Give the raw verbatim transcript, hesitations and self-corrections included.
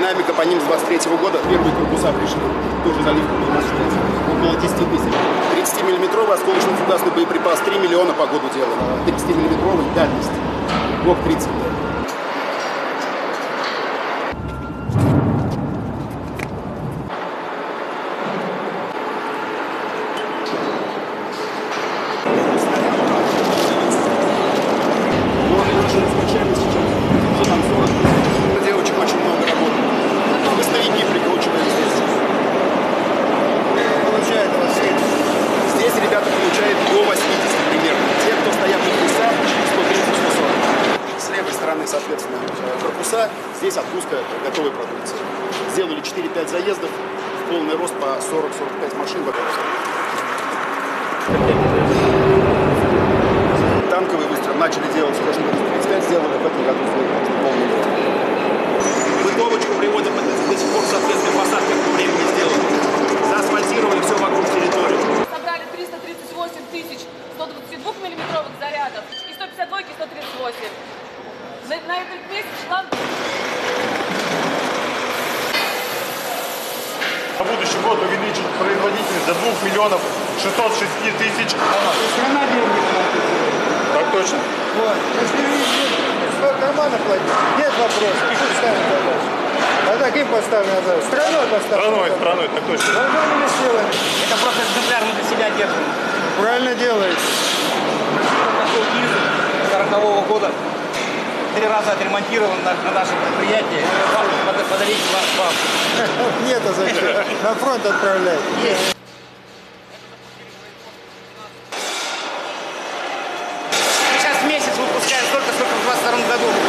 Динамика по ним с двадцать третьего года. Первые корпуса пришли, тоже заливка у нас около десяти тысяч. тридцатимиллиметровый осколочно-фугасный боеприпас, три миллиона по году делали. тридцатимиллиметровый дальность. ГОК тридцать. Девочек очень много работает. Выставники прикручивают здесь. Получает у вас здесь ребята получают до восьмидесяти примерно. Те, кто стоят на корпусах, сто тридцать — сто сорок. С левой стороны, соответственно, корпуса. Здесь отгрузка готовой продукции. Сделали четыре-пять заездов. Полный рост по сорок — сорок пять машин вокруг. Танковый выстрел начали делать в прошлом году. тридцать пять сделали, в этом году полный рост. Бытовочку приводят до сих пор в соответствии посадки по времени сделали. Заасфальтировали все вокруг территории. Собрали триста тридцать восемь тысяч сто двадцатидвухмиллиметровых зарядов и сто пятьдесят двойки, сто тридцать восемь. На, на этот месяц шла... На будущий год увеличить производительность до двух миллионов шестисот шести тысяч. Страна деньги платит. Так точно. Вот. Если вы кармана платить, нет вопросов. Что ставим задачу? А таким поставим задачу. Страной поставим. Страной, страной, так точно. Нормально сделаем. Это просто экземпляр мы для себя держим. Правильно делаете. Пошел КИЗ сорокового года. Три раза отремонтирован на, на нашем предприятии. Подарить вам. Нет, а зачем? На фронт отправлять. Есть. Сейчас в месяц выпускаем столько, сколько в двадцать втором году.